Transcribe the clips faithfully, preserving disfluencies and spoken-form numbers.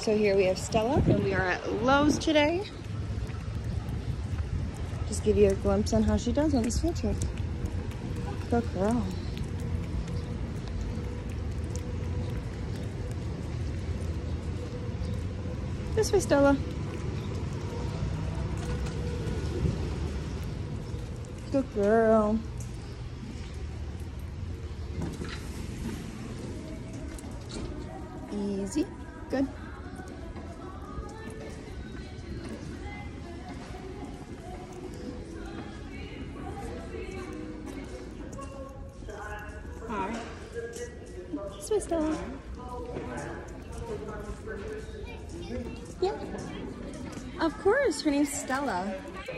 So here we have Stella, and we are at Lowe's today. Just give you a glimpse on how she does on this field trip. Good girl. This way, Stella. Good girl. Easy. Good. Hi. This way, Stella. Yeah. Of course, her name's Stella.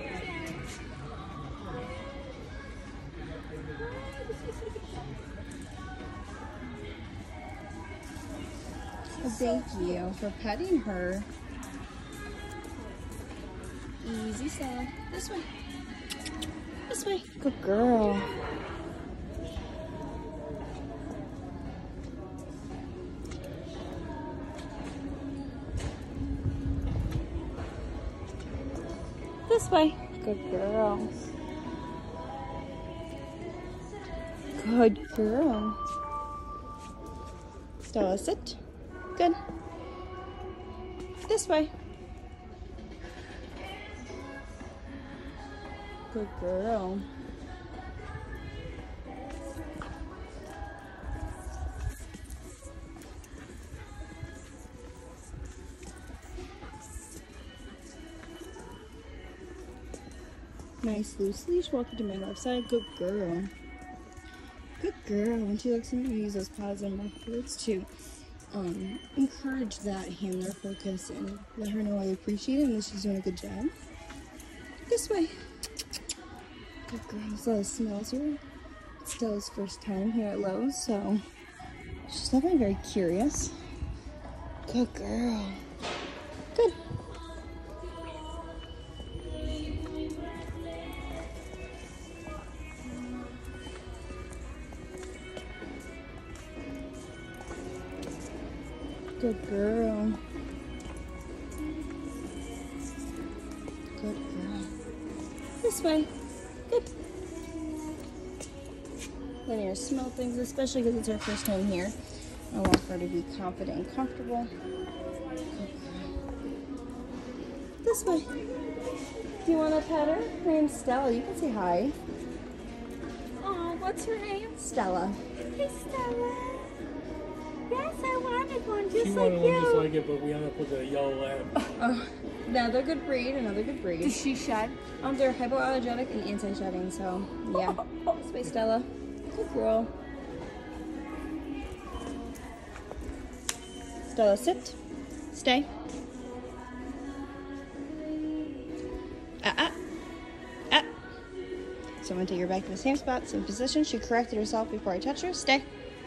Well, thank you for petting her. Easy, Stella. This way. This way. Good girl. This way. Good girl. Good girl. Stella, sit. Good. This way. Good girl. Nice loose leash. Welcome to my left side. Good girl. Good girl. When she looks at me, we use those positive words to um, encourage that handler focus and let her know I appreciate it and that she's doing a good job. This way. Good girl. Stella smells her. It's Stella's first time here at Lowe's, so she's definitely very curious. Good girl. Good. Good girl. Good girl. This way. Good. Letting her smell things, especially because it's her first time here. I want her to be confident and comfortable. This way. Do you want to pet her? Her name's Stella. You can say hi. Oh, what's her name? Stella. Hey, Stella. Yes, I wanted one just she like wanted you. one just like it, but we ended up with a yellow lab. Oh, another good breed, another good breed. Does she shed? Um, they're hypoallergenic and anti-shedding, so yeah. This way, Stella. Good girl. Stella, sit. Stay. Ah, ah. Ah. So I'm going to take her back to the same spot, same position. She corrected herself before I touch her. Stay.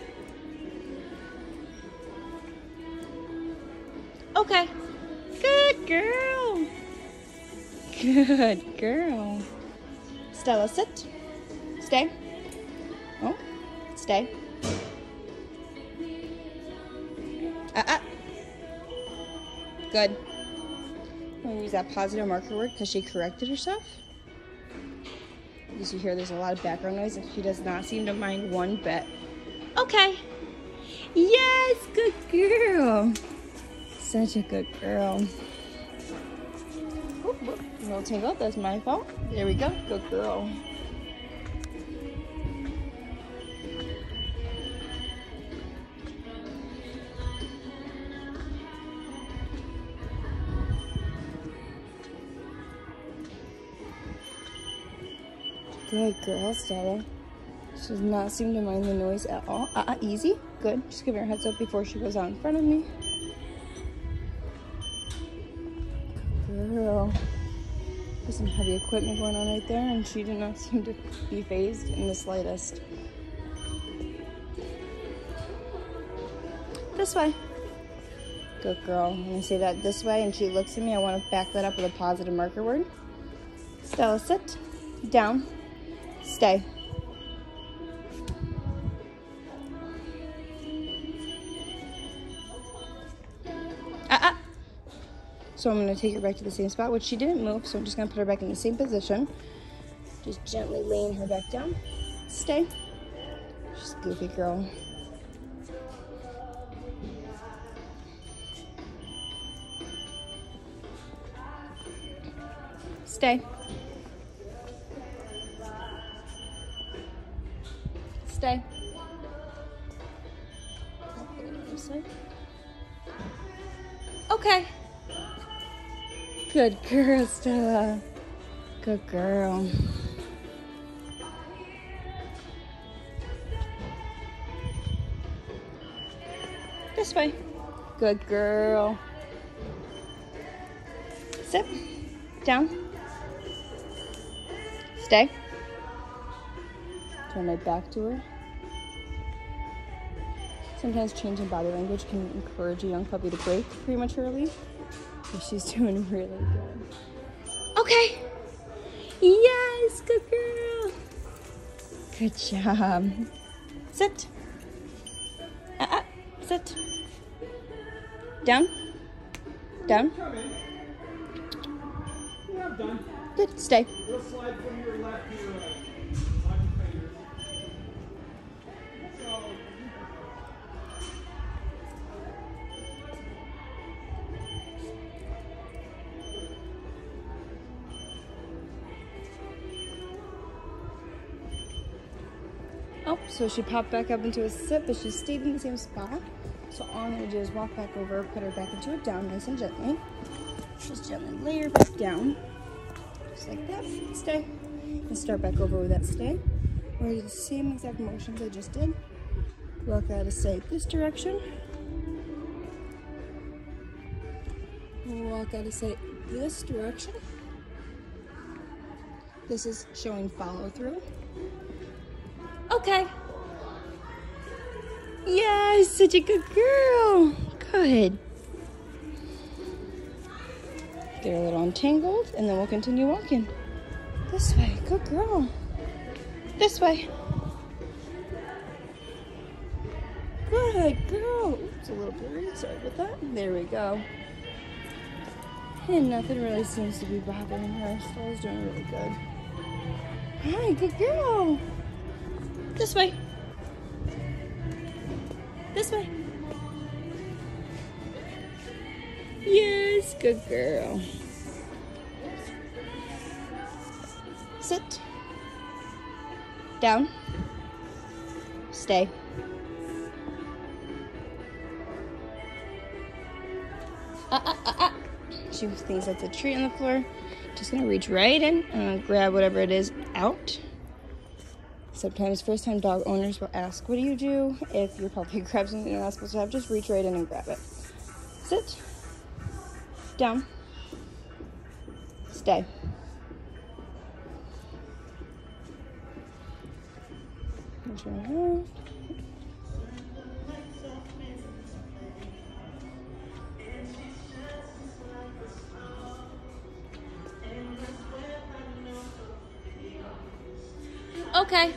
Okay. Good girl. Good girl. Stella, sit. Stay. Oh, stay. Ah, ah. Good. I'm going to use that positive marker word because she corrected herself. As you hear, there's a lot of background noise and she does not seem to mind one bit. Okay. Yes, good girl. Such a good girl. Oh, a little tingle. That's my fault. There we go. Good girl. Good girl, Stella. She does not seem to mind the noise at all. Uh-uh, easy. Good. Just give her a heads up before she goes out in front of me. Girl. There's some heavy equipment going on right there, and she did not seem to be fazed in the slightest. This way. Good girl. When I say that this way and she looks at me, I want to back that up with a positive marker word. Stella, sit. Down. Stay. Uh-uh. So I'm going to take her back to the same spot, which she didn't move, so I'm just going to put her back in the same position. Just gently laying her back down. Stay. She's a goofy girl. Stay. Stay. Okay. Good girl, Stella. Good girl. This way. Good girl. Sit. Down. Stay. Turn right back to her. Sometimes changing body language can encourage a young puppy to break prematurely. But she's doing really good. Okay. Yes, good girl. Good job. Sit. Uh-uh. Sit. Down. Down. Yeah, I'm done. Good. Stay. We'll slide from your left to your right. Oh, so she popped back up into a sit, but she stayed in the same spot. So all I'm going to do is walk back over, put her back into a down nice and gently. Just gently lay her back down. Just like that. Stay. And start back over with that stay. We're going to do the same exact motions I just did. Walk out of sight this direction. Walk out of sight this direction. This is showing follow through. Okay. Yes, such a good girl. Good. Get her a little entangled, and then we'll continue walking. This way. Good girl. This way. Good girl. Oops, a little blurry. Sorry about that. There we go. And nothing really seems to be bothering her. Stella's doing really good. Hi, good girl. This way. This way. Yes, good girl. Sit. Down. Stay. Uh, uh, uh, uh. She thinks that's a treat on the floor. Just gonna reach right in and grab whatever it is out. Sometimes first-time dog owners will ask, what do you do if your puppy grabs something you're not supposed to have? Just reach right in and grab it. Sit. Down. Stay. Okay.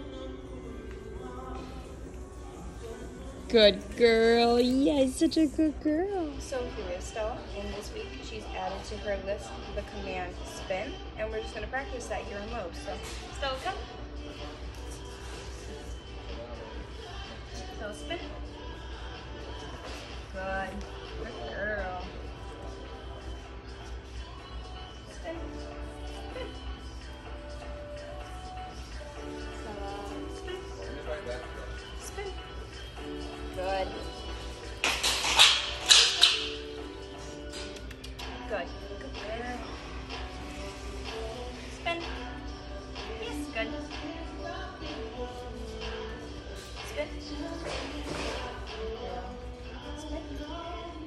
Good girl. Yes, such a good girl. So here is Stella, and this week she's added to her list the command spin, and we're just going to practice that here in Lowe's. So, Stella, come. Stella, spin. Good. Good girl. Spin. Spin. Spin. Good. Good. Good girl. Spin. Yes, good. Spin. Spin.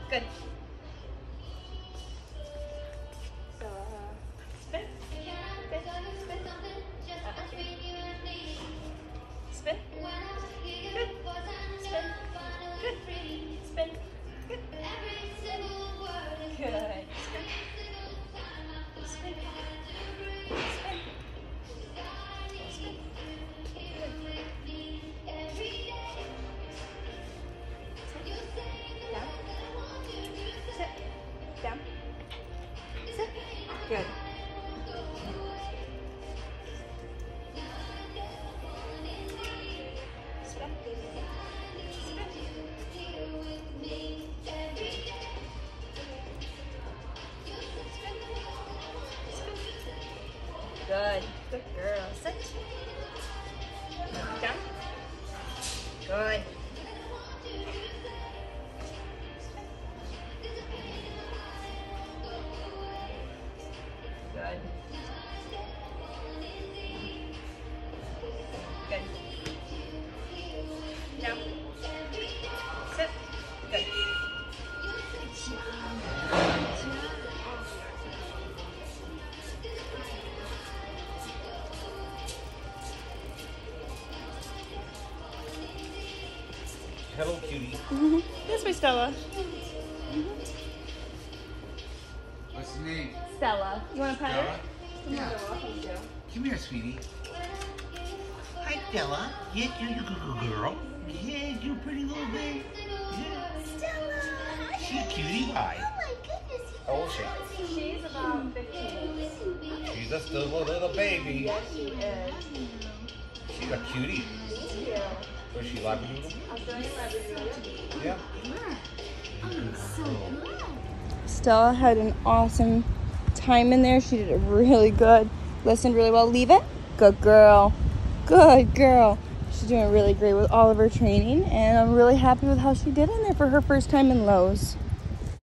Good. So, uh, spin. Spin. Spin. Uh, spin. Good. Spin. Good. Spin. Good. Good. Spin. Spin. Spin. Spin. Down. Sit. Good. Spin. Spin. Good. Good girl. Sit. Down. Good. Good. Good. Down. Sit. Good. Hello, cutie. Mm-hmm. That's my Stella. What's the name? Stella. You want to pet her? Yeah. Come here, sweetie. Hi, Stella. Yeah, you, you good girl. Yeah, you pretty little baby. Yeah. Stella! She a cutie pie. Oh my goodness. How old is she? She's about fifteen. She's just a little, little baby. Yes, she is. She's a cutie. Thank you. Was she labradoodle? I'll show you labradoodle. Yeah. So good. Stella had an awesome time in there. She did it really good. Listened really well. Leave it. Good girl. Good girl. She's doing really great with all of her training, and I'm really happy with how she did in there for her first time in Lowe's.